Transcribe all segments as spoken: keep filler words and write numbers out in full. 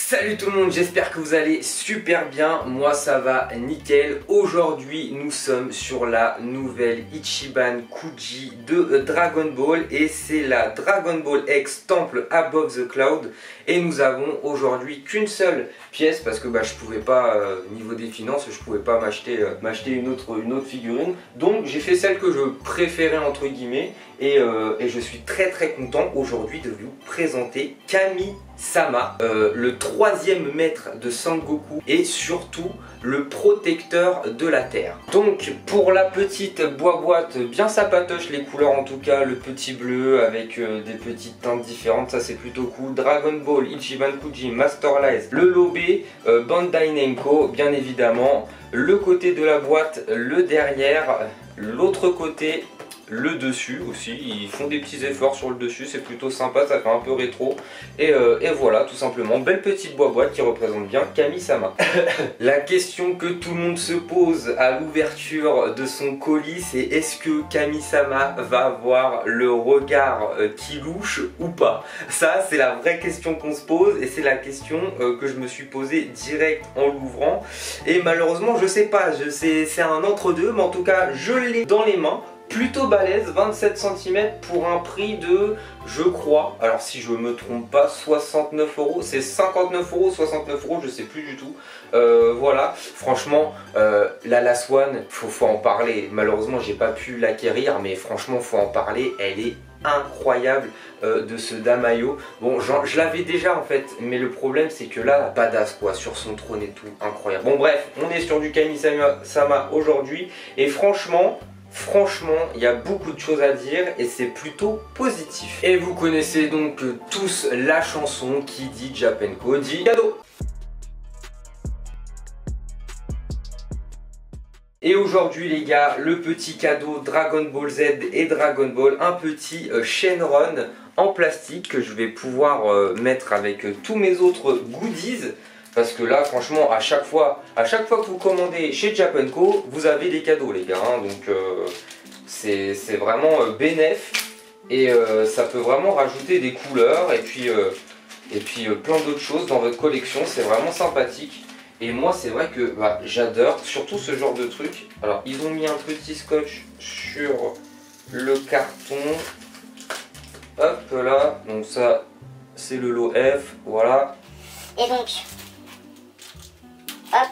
Salut tout le monde, j'espère que vous allez super bien, moi ça va nickel. Aujourd'hui nous sommes sur la nouvelle Ichiban Kuji de Dragon Ball et c'est la Dragon Ball X Temple Above the Cloud. Et nous avons aujourd'hui qu'une seule pièce parce que bah, je pouvais pas, euh, niveau des finances, je pouvais pas m'acheter euh, m'acheter une autre, une autre figurine. Donc j'ai fait celle que je préférais entre guillemets et, euh, et je suis très très content aujourd'hui de vous présenter Kami-sama, euh, le troisième maître de Sangoku et surtout le protecteur de la terre. Donc pour la petite boîte, bien sapatoche les couleurs en tout cas, le petit bleu avec euh, des petites teintes différentes, ça c'est plutôt cool. Dragon Ball, Ichiban Kuji, Master Lies, le lobé, euh, Bandai Namco bien évidemment, le côté de la boîte, le derrière, l'autre côté, le dessus aussi, ils font des petits efforts sur le dessus, c'est plutôt sympa, ça fait un peu rétro et, euh, et voilà tout simplement, belle petite boîte qui représente bien Kami-sama. La question que tout le monde se pose à l'ouverture de son colis, c'est est-ce que Kami-sama va avoir le regard euh, qui louche ou pas? Ça c'est la vraie question qu'on se pose et c'est la question euh, que je me suis posée direct en l'ouvrant et malheureusement je sais pas, je sais, c'est un entre-deux mais en tout cas je l'ai dans les mains. Plutôt balèze, vingt-sept centimètres pour un prix de, je crois, alors si je me trompe pas, soixante-neuf euros, c'est cinquante-neuf euros, soixante-neuf euros, je sais plus du tout. Euh, voilà, franchement, euh, la Last One, faut, faut en parler. Malheureusement, j'ai pas pu l'acquérir, mais franchement, faut en parler. Elle est incroyable euh, de ce Damayo. Bon, je l'avais déjà en fait, mais le problème c'est que là, badass quoi, sur son trône et tout, incroyable. Bon bref, on est sur du Kami-sama aujourd'hui et franchement. Franchement, il y a beaucoup de choses à dire et c'est plutôt positif. Et vous connaissez donc tous la chanson qui dit Japenko dit cadeau. Et aujourd'hui les gars, le petit cadeau Dragon Ball Z et Dragon Ball, un petit euh, Shenron en plastique que je vais pouvoir euh, mettre avec euh, tous mes autres goodies. Parce que là, franchement, à chaque fois, à chaque fois que vous commandez chez Japenko, vous avez des cadeaux, les gars. Hein, donc, euh, c'est vraiment euh, bénéf. Et euh, ça peut vraiment rajouter des couleurs et puis, euh, et puis euh, plein d'autres choses dans votre collection. C'est vraiment sympathique. Et moi, c'est vrai que bah, j'adore surtout ce genre de truc. Alors, ils ont mis un petit scotch sur le carton. Hop là. Donc ça, c'est le lot F. Voilà. Et donc... Hop.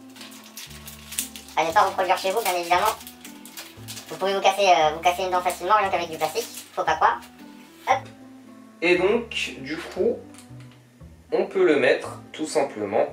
À ne pas reproduire chez vous, bien évidemment. Vous pouvez vous casser, euh, vous casser une dent facilement, rien qu'avec du plastique. Faut pas croire. Hop. Et donc, du coup, on peut le mettre tout simplement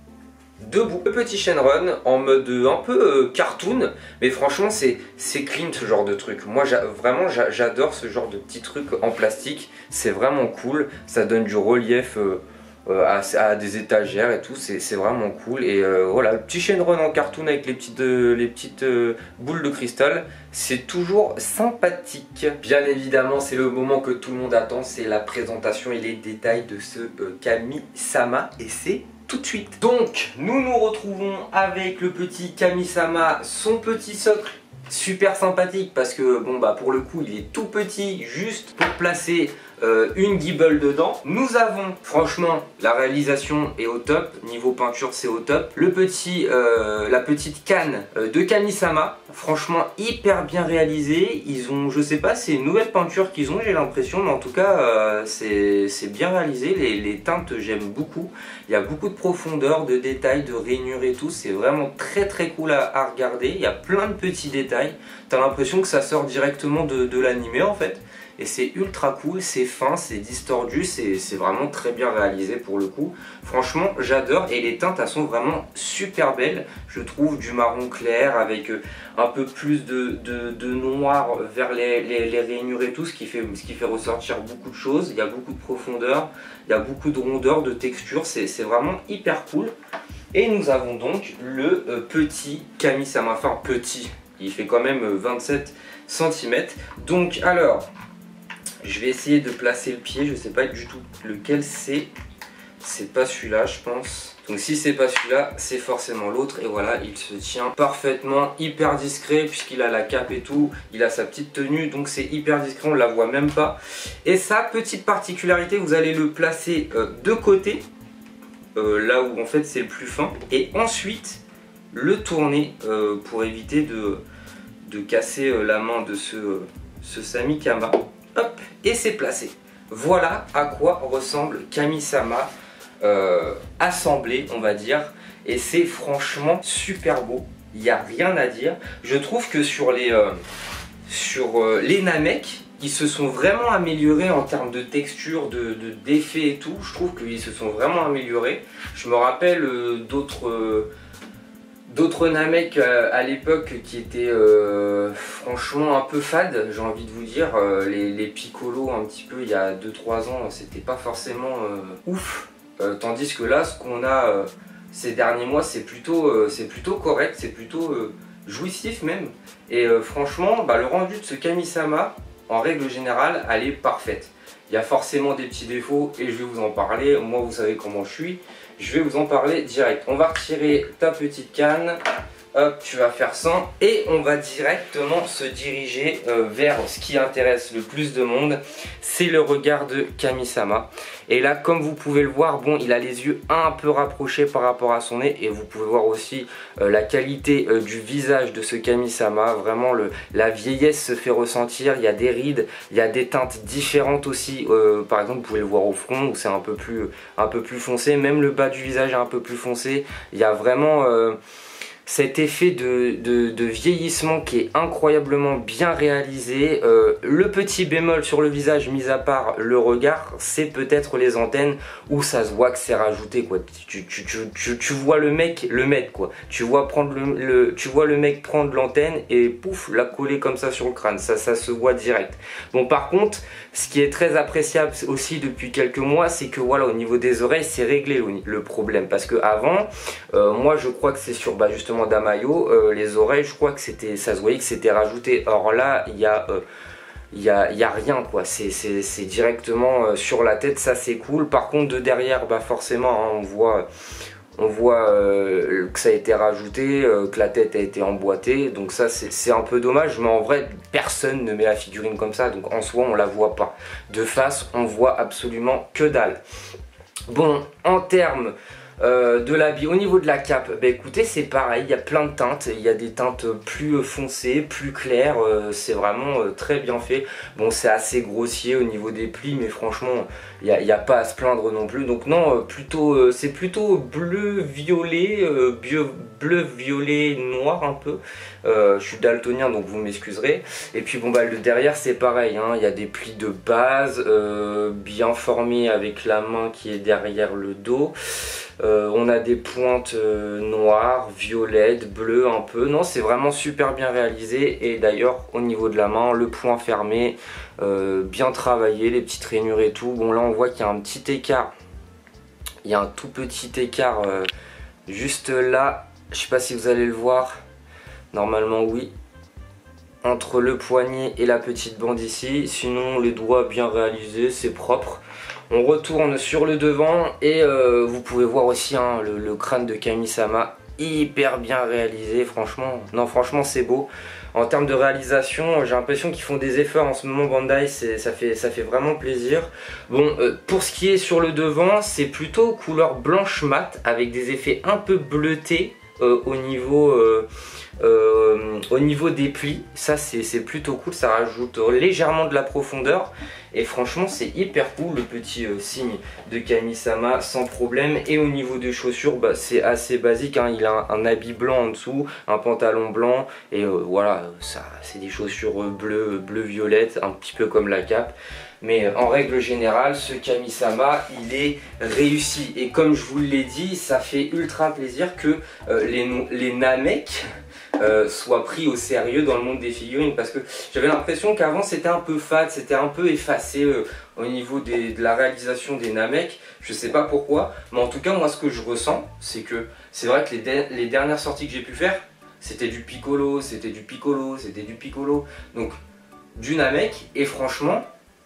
debout. Le petit Shenron en mode un peu euh, cartoon, mais franchement, c'est clean ce genre de truc. Moi, vraiment, j'adore ce genre de petits trucs en plastique. C'est vraiment cool. Ça donne du relief. Euh, À, à des étagères et tout, c'est vraiment cool. Et euh, voilà, le petit Shenron en cartoon avec les petites, euh, les petites euh, boules de cristal, c'est toujours sympathique. Bien évidemment, c'est le moment que tout le monde attend, c'est la présentation et les détails de ce euh, Kami-sama, et c'est tout de suite. Donc, nous nous retrouvons avec le petit Kami-sama, son petit socle. Super sympathique parce que bon bah pour le coup il est tout petit juste pour placer euh, une guibole dedans. Nous avons franchement la réalisation est au top, niveau peinture c'est au top. Le petit, euh, la petite canne euh, de Kami-sama, franchement hyper bien réalisé. Ils ont, je sais pas, c'est une nouvelle peinture qu'ils ont j'ai l'impression, mais en tout cas euh, c'est bien réalisé. Les, les teintes j'aime beaucoup. Il y a beaucoup de profondeur, de détails, de rainures et tout. C'est vraiment très très cool à, à regarder. Il y a plein de petits détails. T'as l'impression que ça sort directement de, de l'animé en fait. Et c'est ultra cool, c'est fin, c'est distordu, c'est vraiment très bien réalisé pour le coup. Franchement, j'adore et les teintes elles sont vraiment super belles. Je trouve du marron clair avec un peu plus de, de, de noir vers les, les, les rainures et tout, ce qui, fait, ce qui fait ressortir beaucoup de choses. Il y a beaucoup de profondeur, il y a beaucoup de rondeur, de texture, c'est vraiment hyper cool. Et nous avons donc le euh, petit Kami-sama, enfin petit, il fait quand même vingt-sept centimètres. Donc alors, je vais essayer de placer le pied, je ne sais pas du tout lequel c'est. C'est pas celui-là je pense. Donc si c'est pas celui-là, c'est forcément l'autre. Et voilà, il se tient parfaitement, hyper discret puisqu'il a la cape et tout. Il a sa petite tenue, donc c'est hyper discret, on ne la voit même pas. Et ça, petite particularité, vous allez le placer euh, de côté. euh, là où en fait c'est le plus fin, et ensuite le tourner euh, pour éviter de, de casser euh, la main de ce, euh, ce Samikama. Hop, et c'est placé. Voilà à quoi ressemble Kami-sama euh, assemblé, on va dire, et c'est franchement super beau. Il n'y a rien à dire. Je trouve que sur les, euh, sur, euh, les Namek, ils se sont vraiment améliorés en termes de texture, de, de, d'effets et tout. Je trouve qu'ils se sont vraiment améliorés. Je me rappelle euh, d'autres euh, d'autres Namek euh, à l'époque qui étaient euh, franchement un peu fades, j'ai envie de vous dire. Euh, les, les Piccolo un petit peu il y a deux trois ans, c'était pas forcément euh, ouf. Euh, tandis que là, ce qu'on a euh, ces derniers mois, c'est plutôt, euh, c'est plutôt correct, c'est plutôt euh, jouissif même. Et euh, franchement, bah, le rendu de ce Kami-sama, en règle générale, elle est parfaite. Il y a forcément des petits défauts et je vais vous en parler. Moi, vous savez comment je suis. Je vais vous en parler direct. On va retirer ta petite canne. Hop, tu vas faire ça. Et on va directement se diriger euh, vers ce qui intéresse le plus de monde. C'est le regard de Kami-sama. Et là, comme vous pouvez le voir, bon, il a les yeux un peu rapprochés par rapport à son nez. Et vous pouvez voir aussi euh, la qualité euh, du visage de ce Kami-sama. Vraiment, le, la vieillesse se fait ressentir. Il y a des rides, il y a des teintes différentes aussi. Euh, par exemple, vous pouvez le voir au front où c'est un peu plus, un peu plus foncé. Même le bas du visage est un peu plus foncé. Il y a vraiment... Euh, cet effet de, de, de vieillissement qui est incroyablement bien réalisé. Euh, le petit bémol sur le visage, mis à part le regard, c'est peut-être les antennes où ça se voit que c'est rajouté, quoi. Tu, tu, tu, tu, tu vois le mec le mettre, quoi. Tu vois, prendre le, le, tu vois le mec prendre l'antenne et pouf, la coller comme ça sur le crâne. Ça, ça se voit direct. Bon, par contre, ce qui est très appréciable aussi depuis quelques mois, c'est que voilà, au niveau des oreilles, c'est réglé le, le problème. Parce que avant, euh, moi je crois que c'est sur bah, justement Damayo, euh, les oreilles, je crois que c'était, ça se voyait que c'était rajouté. Or là, il y a, euh, il y a, il y a rien, quoi. C'est directement euh, sur la tête, ça c'est cool. Par contre, de derrière, bah forcément, hein, on voit, on voit euh, que ça a été rajouté, euh, que la tête a été emboîtée. Donc ça, c'est un peu dommage. Mais en vrai, personne ne met la figurine comme ça. Donc en soi, on la voit pas. De face, on voit absolument que dalle. Bon, en termes Euh, de l'habit, au niveau de la cape, bah écoutez, c'est pareil, il y a plein de teintes, il y a des teintes plus foncées, plus claires, euh, c'est vraiment euh, très bien fait. Bon, c'est assez grossier au niveau des plis, mais franchement, il n'y a, y a pas à se plaindre non plus. Donc non, euh, plutôt, euh, c'est plutôt bleu, violet, euh, bleu, violet, noir un peu. Euh, je suis daltonien, donc vous m'excuserez. Et puis bon, bah le derrière, c'est pareil, hein, il y a des plis de base, euh, bien formés avec la main qui est derrière le dos. Euh, on a des pointes euh, noires, violettes, bleues un peu. Non, c'est vraiment super bien réalisé. Et d'ailleurs, au niveau de la main, le point fermé, euh, bien travaillé, les petites rainures et tout. Bon, là, on voit qu'il y a un petit écart. Il y a un tout petit écart euh, juste là. Je sais pas si vous allez le voir. Normalement, oui. Entre le poignet et la petite bande ici. Sinon, les doigts bien réalisés, c'est propre. On retourne sur le devant et euh, vous pouvez voir aussi hein, le, le crâne de Kami-sama, hyper bien réalisé, franchement. Non, franchement, c'est beau. En termes de réalisation, j'ai l'impression qu'ils font des efforts en ce moment, Bandai, ça fait, ça fait vraiment plaisir. Bon, euh, pour ce qui est sur le devant, c'est plutôt couleur blanche mat avec des effets un peu bleutés euh, au niveau... Euh, Euh, au niveau des plis, ça c'est plutôt cool, ça rajoute légèrement de la profondeur et franchement c'est hyper cool, le petit euh, signe de Kami-sama sans problème. Et au niveau des chaussures, bah, c'est assez basique, hein. Il a un, un habit blanc en dessous, un pantalon blanc et euh, voilà, ça c'est des chaussures bleues, bleu violette, un petit peu comme la cape. Mais en règle générale, ce Kami-sama, il est réussi. Et comme je vous l'ai dit, ça fait ultra plaisir que euh, les, les Namek euh, soient pris au sérieux dans le monde des figurines. Parce que j'avais l'impression qu'avant, c'était un peu fade, c'était un peu effacé euh, au niveau des, de la réalisation des Namek. Je sais pas pourquoi. Mais en tout cas, moi, ce que je ressens, c'est que c'est vrai que les, de les dernières sorties que j'ai pu faire, c'était du Piccolo, c'était du Piccolo, c'était du Piccolo. Donc, du Namek. Et franchement...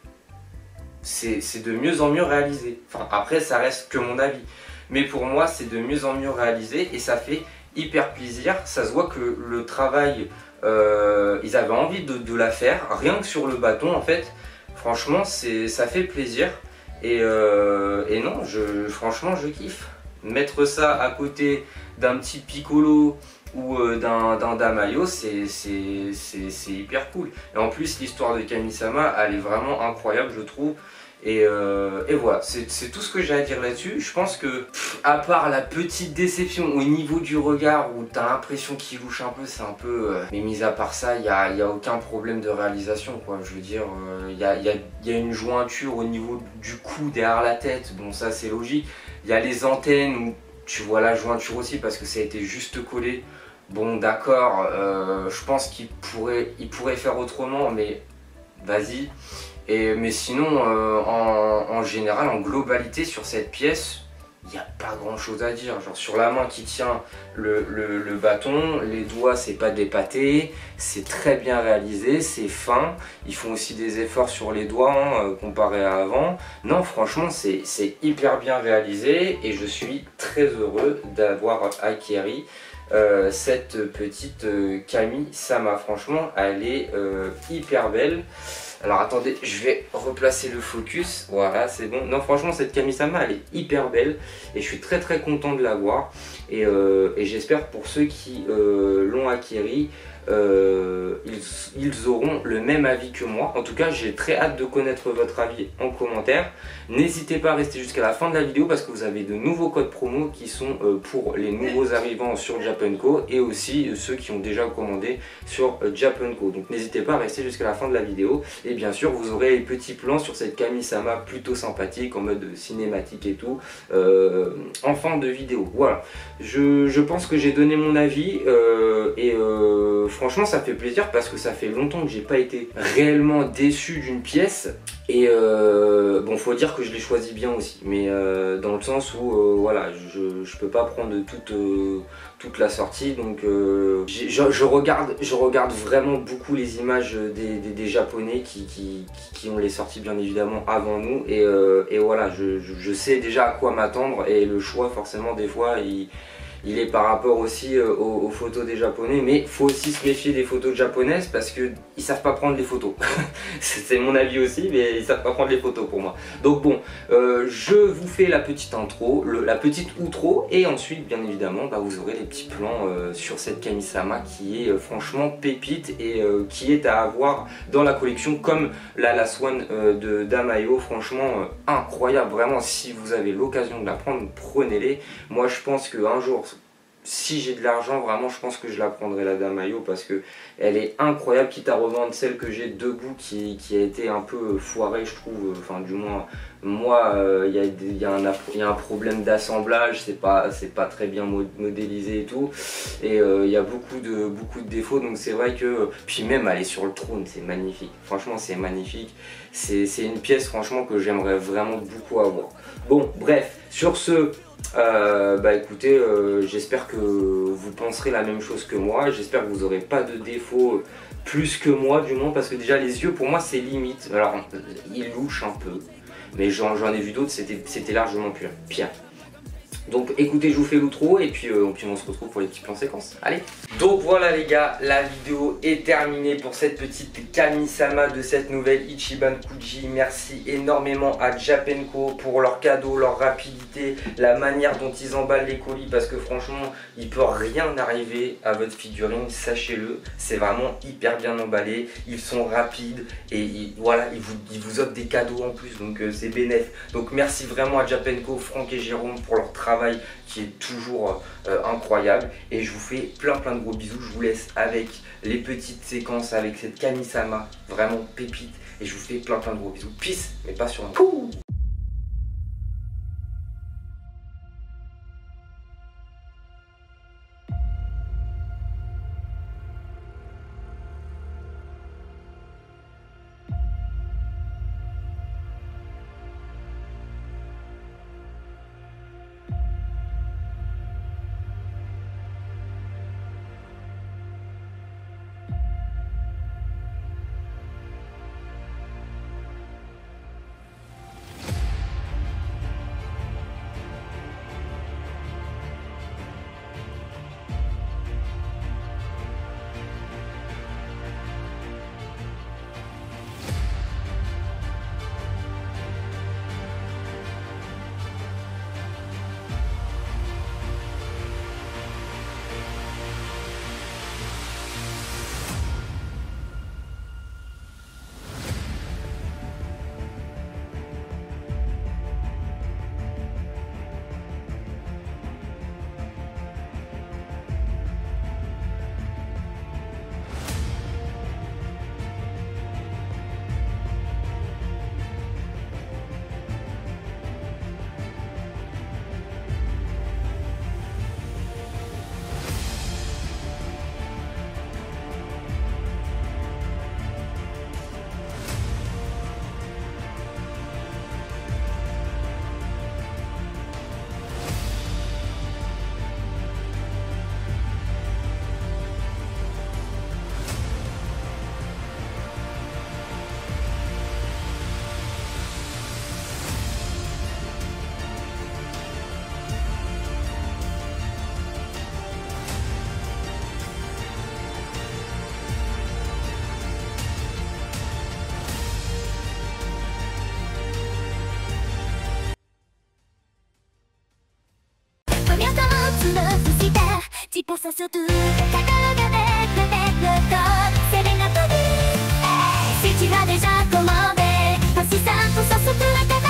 c'est de mieux en mieux réalisé. Enfin, après, ça reste que mon avis. Mais pour moi, c'est de mieux en mieux réalisé et ça fait hyper plaisir. Ça se voit que le travail, euh, ils avaient envie de, de la faire, rien que sur le bâton en fait. Franchement, ça fait plaisir. Et, euh, et non, je, franchement, je kiffe. mettre ça à côté d'un petit Piccolo ou euh, d'un Damayo, c'est hyper cool. Et en plus, l'histoire de Kami-sama, elle est vraiment incroyable, je trouve. Et, euh, et voilà, c'est tout ce que j'ai à dire là-dessus. Je pense que, pff, à part la petite déception au niveau du regard où t'as l'impression qu'il louche un peu, c'est un peu... Euh, mais mis à part ça, il n'y a, y a aucun problème de réalisation, quoi. Je veux dire, il euh, y, a, y, a, y a une jointure au niveau du cou derrière la tête. Bon, ça c'est logique. Il y a les antennes où tu vois la jointure aussi parce que ça a été juste collé. Bon, d'accord, euh, je pense qu'il pourrait, il pourrait faire autrement, mais vas-y. Et, mais sinon, euh, en, en général, en globalité, sur cette pièce, il n'y a pas grand chose à dire. Genre sur la main qui tient le, le, le bâton, les doigts, c'est pas dépaté, c'est très bien réalisé, c'est fin. Ils font aussi des efforts sur les doigts hein, euh, comparé à avant. Non, franchement, c'est hyper bien réalisé et je suis très heureux d'avoir acquéri euh, cette petite euh, Kami-sama. Franchement, elle est euh, hyper belle. Alors attendez, je vais replacer le focus, voilà c'est bon. Non franchement cette Kami-sama elle est hyper belle et je suis très très content de l'avoir. Et, euh, et j'espère pour ceux qui euh, l'ont acquéri, euh, ils, ils auront le même avis que moi. En tout cas j'ai très hâte de connaître votre avis en commentaire. N'hésitez pas à rester jusqu'à la fin de la vidéo parce que vous avez de nouveaux codes promo qui sont euh, pour les nouveaux arrivants sur Japanco et aussi euh, ceux qui ont déjà commandé sur euh, Japanco. Donc n'hésitez pas à rester jusqu'à la fin de la vidéo. Et bien sûr vous aurez les petits plans sur cette Kami-sama plutôt sympathique en mode cinématique et tout euh, en fin de vidéo. Voilà, je, je pense que j'ai donné mon avis euh, et euh, franchement ça fait plaisir parce que ça fait longtemps que j'ai pas été réellement déçu d'une pièce. Et euh, bon, faut dire que je l'ai choisi bien aussi, mais euh, dans le sens où euh, voilà, je, je peux pas prendre toute, euh, toute la sortie, donc euh, je, je, regarde, je regarde vraiment beaucoup les images des, des, des Japonais qui, qui, qui ont les sorties bien évidemment avant nous, et, euh, et voilà, je, je, je sais déjà à quoi m'attendre, et le choix forcément des fois il... Il est par rapport aussi euh, aux, aux photos des japonais, mais il faut aussi se méfier des photos japonaises parce qu'ils ne savent pas prendre les photos. C'est mon avis aussi, mais ils ne savent pas prendre les photos pour moi. Donc bon, euh, je vous fais la petite intro, le, la petite outro, et ensuite bien évidemment bah, vous aurez les petits plans euh, sur cette Kami-sama qui est euh, franchement pépite et euh, qui est à avoir dans la collection comme la Last One euh, de Damayo. Franchement euh, incroyable, vraiment si vous avez l'occasion de la prendre, prenez-les. Moi je pense qu'un jour, si j'ai de l'argent, vraiment, je pense que je la prendrai la Damayo parce que elle est incroyable, quitte à revendre celle que j'ai debout qui, qui a été un peu foirée, je trouve. Enfin, du moins, moi, il euh, y, y, y a un problème d'assemblage, c'est pas, c'est pas très bien modélisé et tout. Et il euh, y a beaucoup de, beaucoup de défauts, donc c'est vrai que. Puis même, elle est sur le trône, c'est magnifique. Franchement, c'est magnifique. C'est une pièce, franchement, que j'aimerais vraiment beaucoup avoir. Bon, bref, sur ce. Euh, bah écoutez, euh, j'espère que vous penserez la même chose que moi, j'espère que vous n'aurez pas de défauts plus que moi du moins, parce que déjà les yeux pour moi c'est limite, alors ils louchent un peu, mais j'en ai vu d'autres, c'était largement pire. pire. Donc écoutez, je vous fais l'outro et puis, euh, puis on se retrouve pour les petits plans séquences. Allez. Donc voilà les gars, la vidéo est terminée pour cette petite Kami-sama de cette nouvelle Ichiban Kuji. Merci énormément à Japanco pour leurs cadeaux, leur rapidité, la manière dont ils emballent les colis, parce que franchement il peut rien arriver à votre figurine, sachez-le. C'est vraiment hyper bien emballé, ils sont rapides et ils, voilà, ils vous, ils vous offrent des cadeaux en plus, donc euh, c'est bénéf. Donc merci vraiment à Japanco, Franck et Jérôme pour leur travail qui est toujours euh, incroyable, et je vous fais plein plein de gros bisous. Je vous laisse avec les petites séquences avec cette Kami-sama vraiment pépite, et je vous fais plein plein de gros bisous. Peace, mais pas sur moi. Tu penses surtout Kakao avec le méthode c'est les nappes. Si tu as déjà commandé, pas si simple, sans surtout la